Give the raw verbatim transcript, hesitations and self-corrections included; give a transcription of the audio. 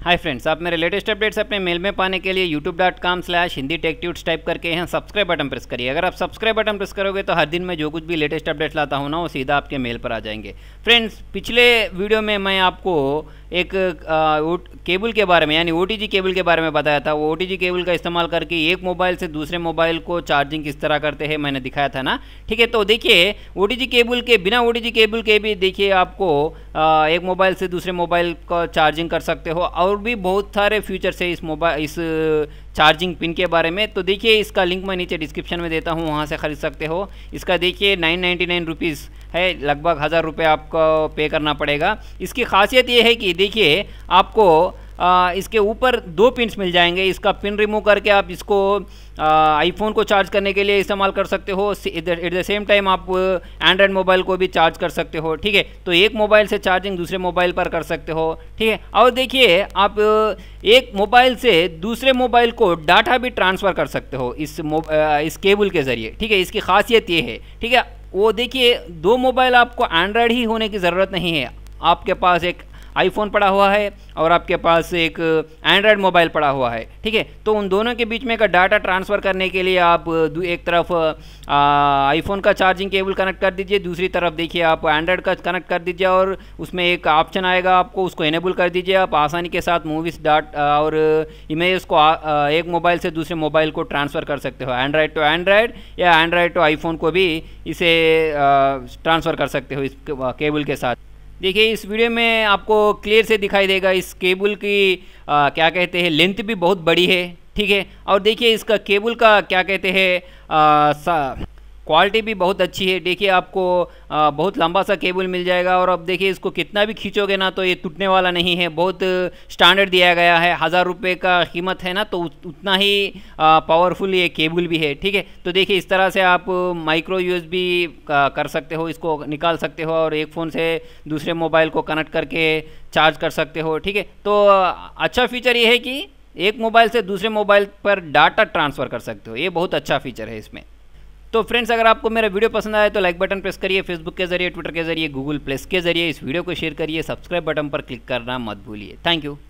Hi friends, आप मेरे latest updates अपने मेल में पाने के लिए YouTube dot com slash Hindi tech tuts type करके यहाँ सब्सक्राइब बटन प्रेस करिए। अगर आप सब्सक्राइब बटन प्रेस करोगे तो हर दिन मैं जो कुछ भी लेटेस्ट अपडेट्स लाता हूँ ना वो सीधा आपके मेल पर आ जाएंगे। फ्रेंड्स, पिछले वीडियो में मैं आपको एक आ, केबल के बारे में यानी ओ टी जी केबल के बारे में बताया था। वो ओ टी जी केबल का इस्तेमाल करके एक मोबाइल से दूसरे मोबाइल को चार्जिंग किस तरह करते हैं मैंने दिखाया था ना। ठीक है, तो देखिए ओ टी जी केबल के बिना ओ टी जी केबल के भी देखिए आपको आ, एक मोबाइल से दूसरे मोबाइल को चार्जिंग कर सकते हो। और भी बहुत सारे फीचर्स है इस मोबाइल इस चार्जिंग पिन के बारे में। तो देखिए इसका लिंक मैं नीचे डिस्क्रिप्शन में देता हूँ, वहाँ से ख़रीद सकते हो। इसका देखिए नाइन नाइन्टी नाइन रुपीज़ है, लगभग हज़ार रुपये आपको पे करना पड़ेगा। इसकी खासियत ये है कि देखिए आपको आ, इसके ऊपर दो पिन्स मिल जाएंगे। इसका पिन रिमूव करके आप इसको आईफोन को चार्ज करने के लिए इस्तेमाल कर सकते हो। एट द सेम टाइम आप एंड्रॉयड मोबाइल को भी चार्ज कर सकते हो। ठीक है, तो एक मोबाइल से चार्जिंग दूसरे मोबाइल पर कर सकते हो। ठीक है, और देखिए आप एक मोबाइल से दूसरे मोबाइल को डाटा भी ट्रांसफ़र कर सकते हो इस इस केबल के ज़रिए। ठीक है, इसकी खासियत ये है। ठीक है, वो देखिए दो मोबाइल आपको एंड्रॉयड ही होने की ज़रूरत नहीं है। आपके पास एक आईफोन पड़ा हुआ है और आपके पास एक एंड्रॉयड मोबाइल पड़ा हुआ है। ठीक है, तो उन दोनों के बीच में का डाटा ट्रांसफ़र करने के लिए आप एक तरफ आईफोन का चार्जिंग केबल कनेक्ट कर दीजिए, दूसरी तरफ देखिए आप एंड्रॉयड का कनेक्ट कर दीजिए और उसमें एक ऑप्शन आएगा, आपको उसको इनेबल कर दीजिए। आप आसानी के साथ मूवीज़ डाट और इमेजेस को एक मोबाइल से दूसरे मोबाइल को ट्रांसफ़र कर सकते हो। एंड्रॉयड टू एंड्रॉयड या एंड्रॉयड टू आईफोन को भी इसे ट्रांसफ़र कर सकते हो इस केबल के साथ। देखिए इस वीडियो में आपको क्लियर से दिखाई देगा इस केबल की आ, क्या कहते हैं लेंथ भी बहुत बड़ी है। ठीक है, और देखिए इसका केबल का क्या कहते हैं क्वालिटी भी बहुत अच्छी है। देखिए आपको आ, बहुत लंबा सा केबल मिल जाएगा और अब देखिए इसको कितना भी खींचोगे ना तो ये टूटने वाला नहीं है। बहुत स्टैंडर्ड दिया गया है, हज़ार रुपये का कीमत है ना, तो उतना ही पावरफुल ये केबल भी है। ठीक है, तो देखिए इस तरह से आप माइक्रो यू एस बी कर सकते हो, इसको निकाल सकते हो और एक फ़ोन से दूसरे मोबाइल को कनेक्ट करके चार्ज कर सकते हो। ठीक है, तो अच्छा फीचर ये है कि एक मोबाइल से दूसरे मोबाइल पर डाटा ट्रांसफ़र कर सकते हो। ये बहुत अच्छा फीचर है इसमें। तो फ्रेंड्स, अगर आपको मेरा वीडियो पसंद आया तो लाइक बटन प्रेस करिए, फेसबुक के जरिए, ट्विटर के जरिए, गूगल प्लस के जरिए इस वीडियो को शेयर करिए, सब्सक्राइब बटन पर क्लिक करना मत भूलिए। Thank you.